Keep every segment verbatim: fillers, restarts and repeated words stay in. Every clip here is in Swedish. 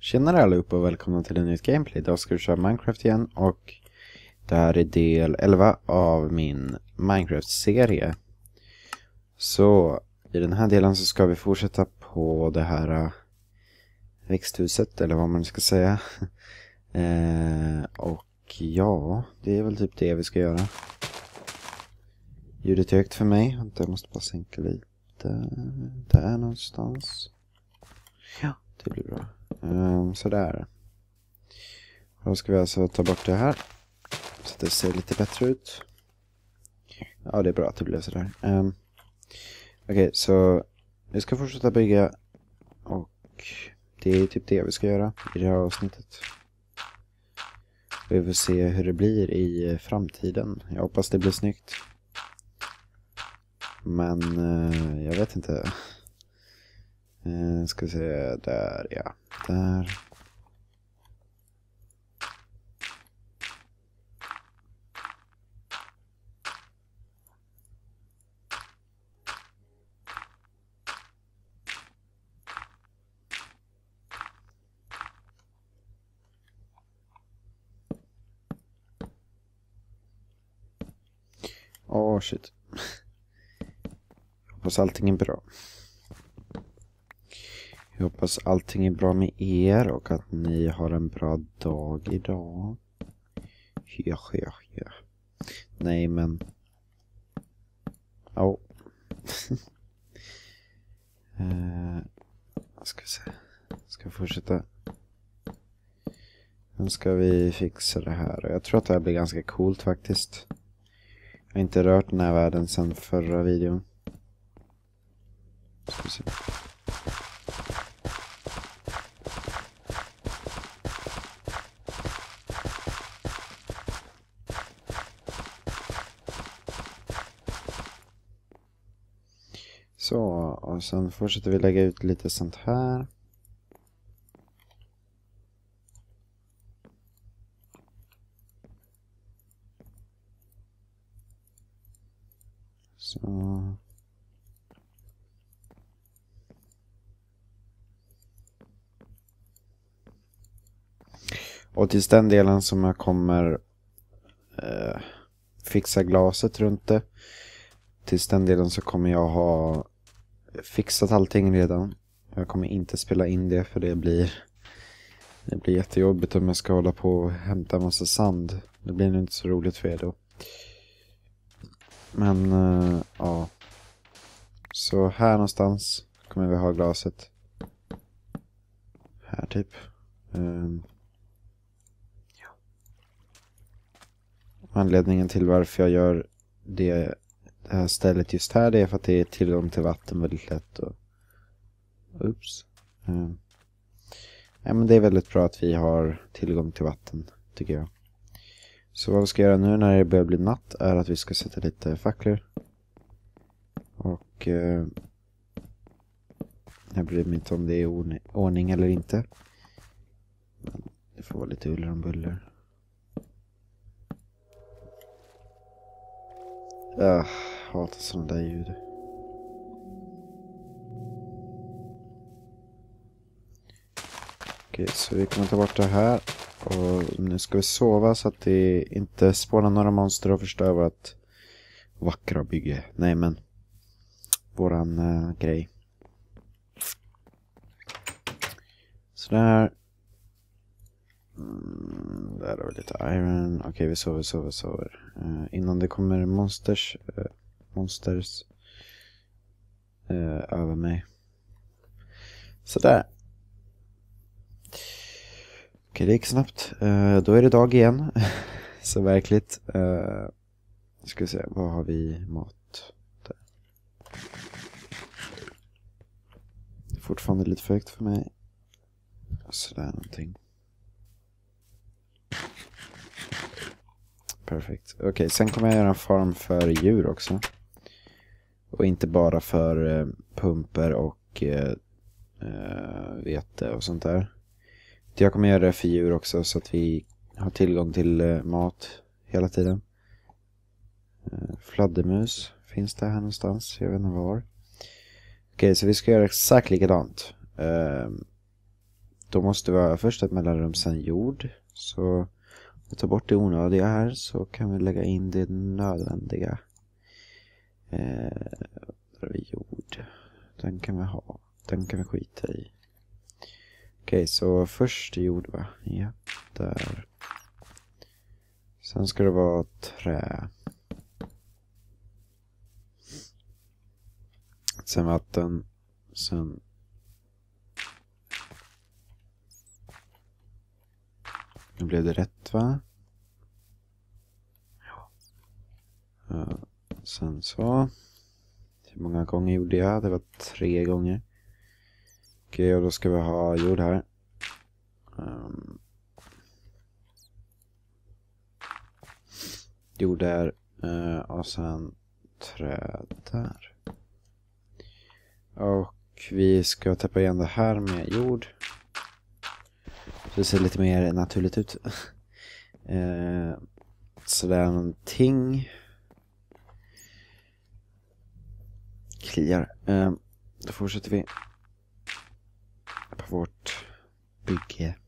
Tjenare allihopa och välkomna till en nytt gameplay. Idag ska vi köra Minecraft igen och det här är del elva av min Minecraft-serie. Så i den här delen så ska vi fortsätta på det här uh, växthuset, eller vad man ska säga. eh, och ja, det är väl typ det vi ska göra. Ljudet är högt för mig, jag måste bara sänka lite. Där någonstans. Ja, det blir bra. Um, sådär. Då ska vi alltså ta bort det här så att det ser lite bättre ut. Ja, det är bra att det blev sådär. Um, Okej, okay, så vi ska fortsätta bygga. Och det är typ det vi ska göra i det här avsnittet. Vi får se hur det blir i framtiden. Jag hoppas det blir snyggt. Men uh, jag vet inte. Uh, ska vi se, där, ja. Där. Åh, oh, shit. Jag hoppas allting är bra. Jag hoppas allting är bra med er och att ni har en bra dag idag. Ja, ja, ja. Nej, men... Ja. Oh. uh, ska vi se. Ska vi fortsätta. Nu ska vi fixa det här. Jag tror att det här blir ganska coolt faktiskt. Jag har inte rört den här världen sedan förra videon. Ska vi se. Så, och sen fortsätter vi lägga ut lite sånt här. Så. Och tills den delen som jag kommer eh, fixa glaset runt det. Tills den delen så kommer jag ha fixat allting redan. Jag kommer inte spela in det för det blir det blir jättejobbigt om jag ska hålla på och hämta massa sand. Det blir nog inte så roligt för er då. Men uh, ja. Så här någonstans kommer vi ha glaset. Här typ. Um, ja. Anledningen till varför jag gör det Det här stället just här, det är för att det är tillgång till vatten väldigt lätt. Och... Oops. Mm. Ja, men det är väldigt bra att vi har tillgång till vatten, tycker jag. Så vad vi ska göra nu när det börjar bli natt är att vi ska sätta lite facklor. Och eh, jag bryr mig inte om det är ordning, ordning eller inte. Men det får vara lite uller om buller. Jag hatar sådana där ljud. Okej, så vi kommer ta bort det här. Och nu ska vi sova så att det inte spånar några monster och förstör vårt vackra bygge. Nej, men våran äh, grej. Sådär. Mm, där har vi lite iron. Okej, okay, vi sover, sover, sover. Uh, innan det kommer monsters uh, monsters uh, över mig. Sådär. Okej, okay, det gick snabbt. Uh, då är det dag igen. Så verkligt. Uh, ska vi se, vad har vi mat? Där. Fortfarande lite för högt för mig. Sådär någonting. Perfekt. Okej, okay, sen kommer jag göra en farm för djur också. Och inte bara för eh, pumper och eh, vete och sånt där. Jag kommer göra det för djur också så att vi har tillgång till eh, mat hela tiden. Eh, fladdermus finns det här någonstans. Jag vet inte var. Okej, okay, så vi ska göra exakt likadant. Eh, då måste vi ha först ett mellanrum, sen jord. Så vi tar bort det onödiga här, så kan vi lägga in det nödvändiga. Eh, där har vi jord. Den kan vi ha. Den kan vi skita i. Okej, så först jord, va? Ja, där. Sen ska det vara trä. Sen vatten. Sen... Nu blev det rätt, va? Ja. Uh, sen så. Hur många gånger gjorde jag? Det var tre gånger. Okej, och då ska vi ha jord här. Um, jord där. Uh, och sen träd där. Och vi ska täppa igen det här med jord. Så det ser lite mer naturligt ut. uh, Sådär någonting. Kliar. Uh, då fortsätter vi på vårt bygge.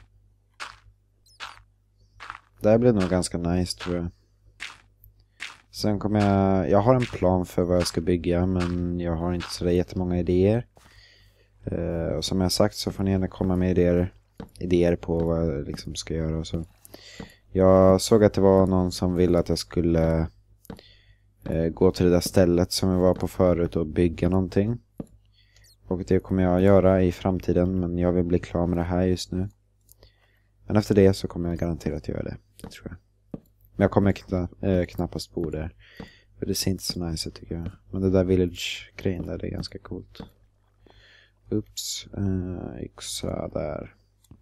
Det här blir nog ganska nice, tror jag. Sen kommer jag... Jag har en plan för vad jag ska bygga, men jag har inte så där jättemånga idéer. Uh, och som jag sagt så får ni gärna komma med idéer, idéer på vad jag liksom ska göra och så. Jag såg att det var någon som ville att jag skulle uh, gå till det där stället som jag var på förut och bygga någonting. Och det kommer jag göra i framtiden, men jag vill bli klar med det här just nu. Men efter det så kommer jag garanterat göra det, det tror jag. Men jag kommer kna äh, knappast bo där. För det ser inte så nice ut, tycker jag. Men det där village-grejen där, det är ganska coolt. Ups, äh, yxa där.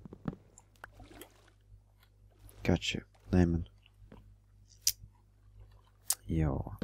Gotcha. Nej men. Ja.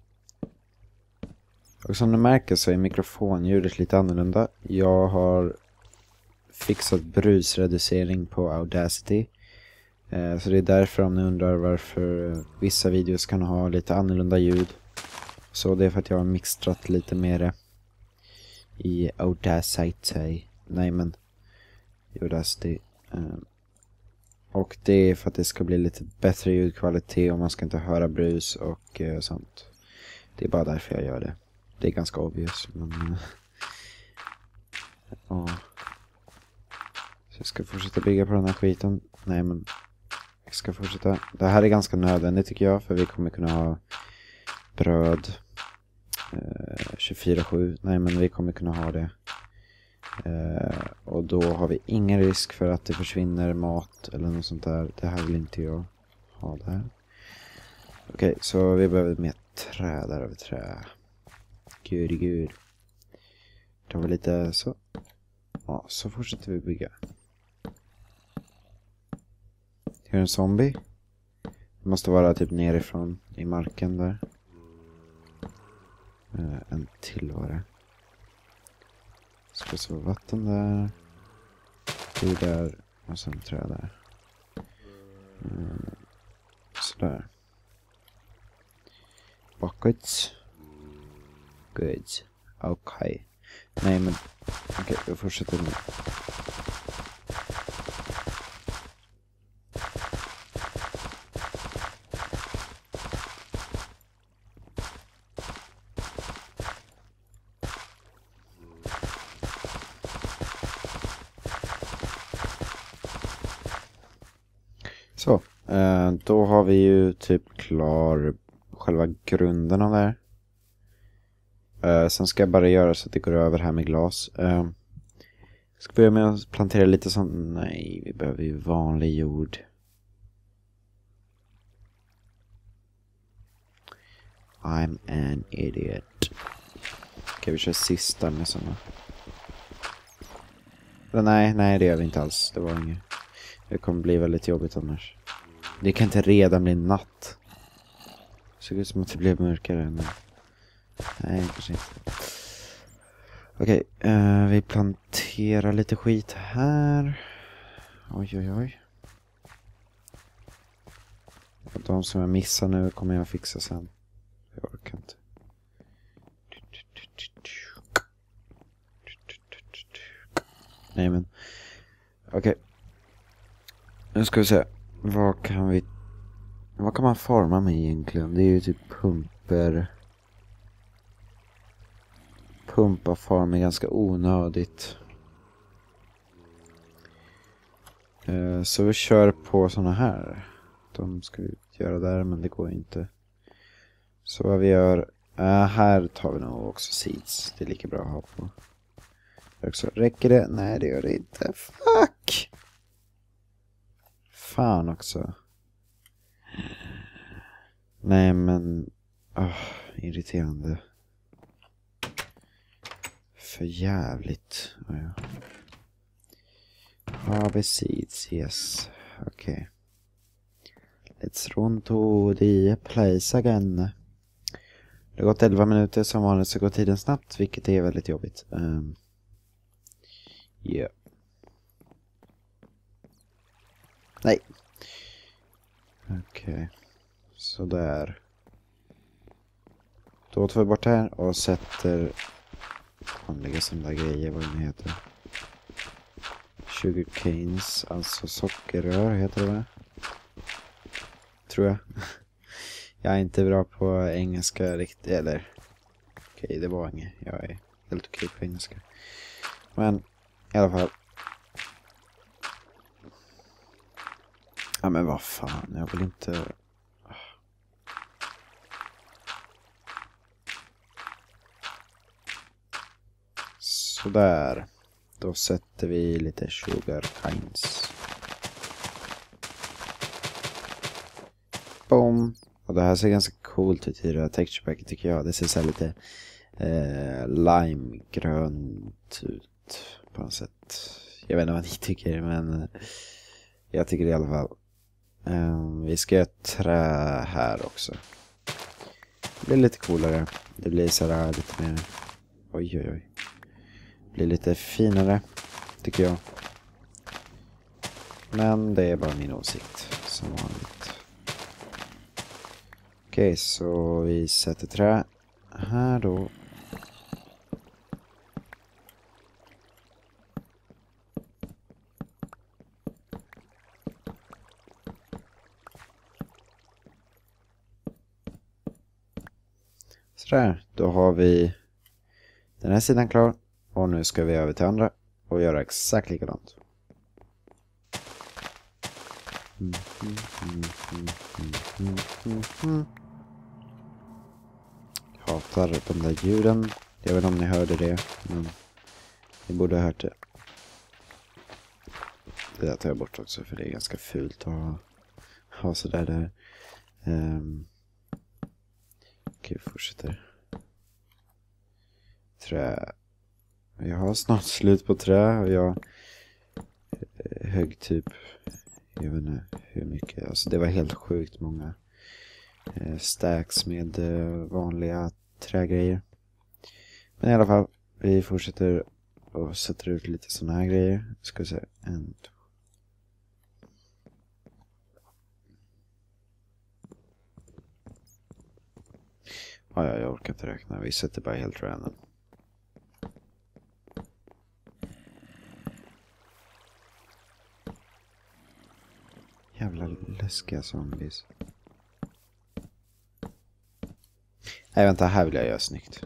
Och som du märker så är mikrofonljudet lite annorlunda. Jag har fixat brusreducering på Audacity. Eh, så det är därför, om ni undrar varför vissa videos kan ha lite annorlunda ljud. Så det är för att jag har mixtrat lite mer i Audacity. Nej men, i Audacity. Eh, och det är för att det ska bli lite bättre ljudkvalitet och man ska inte höra brus och eh, sånt. Det är bara därför jag gör det. Det är ganska obvious, men... Ja. Så jag ska fortsätta bygga på den här skiten. Nej, men... Jag ska fortsätta. Det här är ganska nödvändigt, tycker jag. För vi kommer kunna ha bröd. Eh, tjugofyra sju. Nej, men vi kommer kunna ha det. Eh, och då har vi ingen risk för att det försvinner mat eller något sånt där. Det här vill inte jag ha där. Okej, okay, så vi behöver mer trä. Där har vi trä. Gud, gud. Då har vi lite så. Ja, så fortsätter vi bygga. Här är en zombie. Det måste vara typ nerifrån i marken där. Uh, en till var det. Ska så vatten där. Jord där. Och sen träd där. Uh, sådär. Buckets. Good. Okej. Okay. Nej men... Okej, okay, vi fortsätter nu. Så, eh, då har vi ju typ klar själva grunden av det här. Uh, sen ska jag bara göra så att det går över här med glas. Uh, ska börja med att plantera lite sånt. Nej, vi behöver ju vanlig jord. I'm an idiot. Okej, vi kör sista med såna. Men nej, nej det gör vi inte alls. Det var inget. Det kommer bli väldigt jobbigt annars. Det kan inte redan bli natt. Det såg ut som att det blev mörkare. Men... Nej, kanske inte. Okej, okay, uh, vi planterar lite skit här. Oj, oj, oj. Och de som jag missar nu kommer jag fixa sen. Jag orkar inte. Nej, men... Okej. Okay. Nu ska vi se. Vad kan vi... Vad kan man farma med egentligen? Det är ju typ pumper. Pumpa farm är ganska onödigt. Uh, så vi kör på såna här. De ska vi göra där, men det går inte. Så vad vi gör... Uh, här tar vi nog också seeds. Det är lika bra att ha på. Också. Räcker det? Nej, det gör det inte. Fuck! Fan också. Nej, men... Oh, irriterande. För jävligt. Oh, ja. Har seeds? Yes. Okej. Okay. Let's run to the place again. Det har gått elva minuter, som vanligt så går tiden snabbt, vilket är väldigt jobbigt. Um, yeah. Nej. Okej. Okay. Så där. Då tar vi bort det här och sätter vanliga sådana grejer, vad det heter. Sugar canes, alltså sockerrör heter det va? Tror jag. Jag är inte bra på engelska riktigt, eller okej, okay, det var inget. Jag är helt okej på engelska. Men i alla fall. Ja men vad fan, jag vill inte... Sådär. Då sätter vi lite sugar canes. Boom. Och det här ser ganska coolt ut i det här texture packet tycker jag. Det ser så här lite eh, limegrönt ut på något sätt. Jag vet inte vad ni tycker, men jag tycker det i alla fall. Um, vi ska göra trä här också. Det blir lite coolare. Det blir så här lite mer... Oj, oj, oj. Det blir lite finare, tycker jag. Men det är bara min åsikt, som vanligt. Okej, okay, så vi sätter trä här då. Sådär, då har vi den här sidan klar. Och nu ska vi över till andra och göra exakt likadant. Mm, mm, mm, mm, mm, mm, mm. Hatar de där ljuden. Jag vet inte om ni hörde det, men ni borde ha hört det. Det där tar jag bort också, för det är ganska fult att ha, ha sådär där. Um, Okej, vi fortsätter. Trä. Jag har snart slut på trä och jag högg typ, jag vet inte hur mycket, alltså det var helt sjukt många eh, stacks med eh, vanliga trägrejer. Men i alla fall, vi fortsätter och sätter ut lite såna här grejer. Ska vi se, en, två. Ja, jag orkar inte räkna, vi sätter bara helt random. Jävla läskiga zombies. Nej, vänta, här vill jag göra snyggt.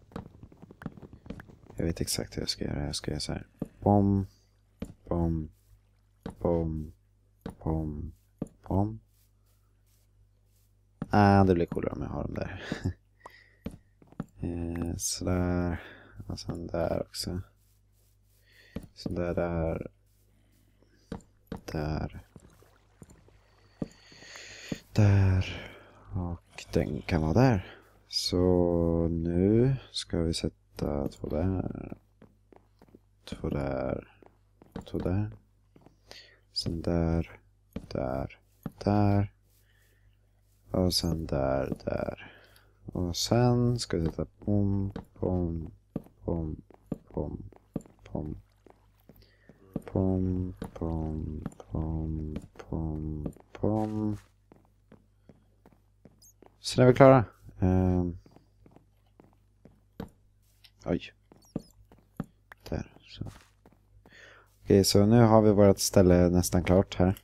Jag vet exakt hur jag ska göra. Jag ska göra så här. Bom, bom, bom, bom, bom. Ah, det blir coolare om jag har dem där. eh, sådär. Och sen där också. Sådär där. Där. Där. Och den kan vara där. Så nu ska vi sätta två där. Två där. Två där. Sen där. Där. Där. Och sen där. Där. Och sen ska vi sätta pom, pom, pom, pom, pom. Pom, pom, pom, pom, pom. Så är vi klara. Um. Oj. Där, så. Okej, så nu har vi vårt ställe nästan klart här.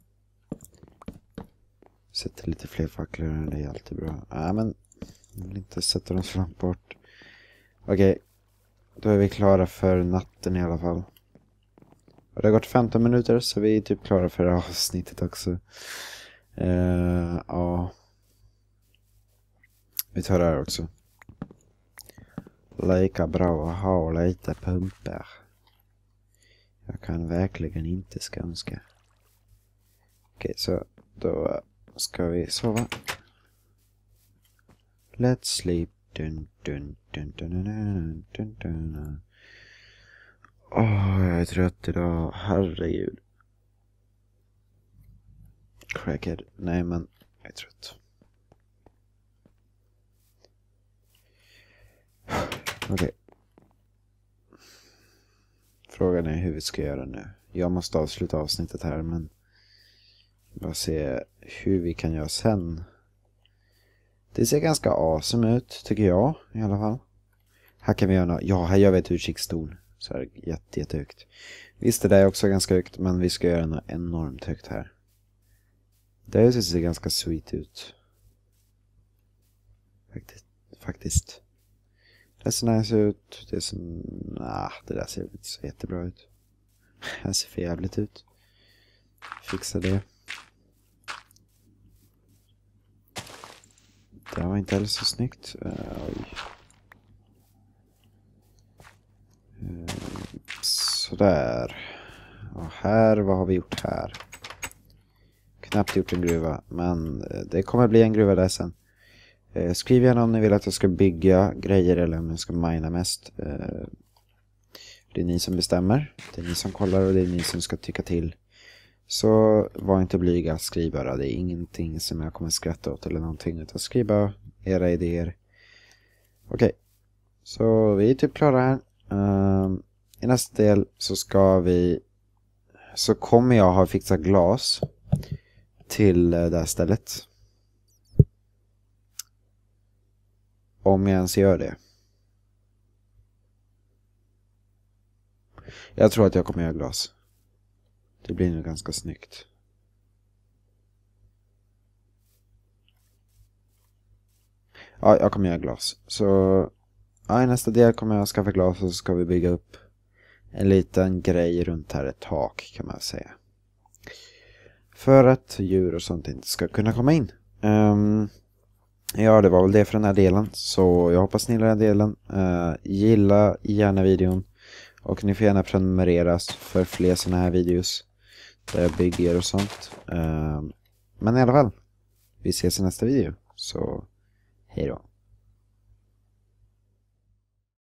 Sätter lite fler facklor, det är alltid bra. Nej, men jag vill inte sätta dem så långt bort. Okej, då är vi klara för natten i alla fall. Och det har gått femton minuter, så vi är typ klara för avsnittet också. Uh, ja. Vi tar det här också. Lika bra att ha lite pumpar. Jag kan verkligen inte skönska. Okej, så då ska vi sova. Let's sleep. Dun, dun, dun, dun, dun, dun, dun. Åh, jag är trött idag. Herregud. Crackhead. Nej, men jag är trött. Okej. Okay. Frågan är hur vi ska göra nu. Jag måste avsluta avsnittet här, men bara se hur vi kan göra sen. Det ser ganska awesome ut, tycker jag i alla fall. Här kan vi göra något. Ja, här gör vi ett utkikstorn. Så här jätte, jättehögt. Visst, det där är också ganska högt, men vi ska göra något enormt högt här. Det här ser ganska sweet ut. Faktiskt. Faktiskt. Det ser nice ut. Det ser... Nah, det där ser inte så jättebra ut. Det ser för jävligt ut. Fixa det. Det var inte heller så snyggt. Uh, oj. Uh, sådär. Och här, vad har vi gjort här? Knappt gjort en gruva, men det kommer bli en gruva där sen. Uh, skriv gärna om ni vill att jag ska bygga grejer eller om jag ska mina mest. Uh, det är ni som bestämmer. Det är ni som kollar och det är ni som ska tycka till. Så var inte blyga, skriv bara. Det är ingenting som jag kommer skratta åt eller någonting. Utan skriv bara era idéer. Okej. Okay. Så vi är typ klara här. Um, I nästa del så ska vi... Så kommer jag ha fixat glas till det här stället. Om jag ens gör det. Jag tror att jag kommer göra glas. Det blir nog ganska snyggt. Ja, jag kommer göra glas. Så ja, i nästa del kommer jag skaffa glas och så ska vi bygga upp en liten grej runt här, ett tak kan man säga. För att djur och sånt inte ska kunna komma in. Um, ja, det var väl det för den här delen. Så jag hoppas ni gillar den här delen. Uh, gilla gärna videon. Och ni får gärna prenumerera för fler sådana här videos. Där jag bygger och sånt. Uh, men i alla fall. Vi ses i nästa video. Så hej då.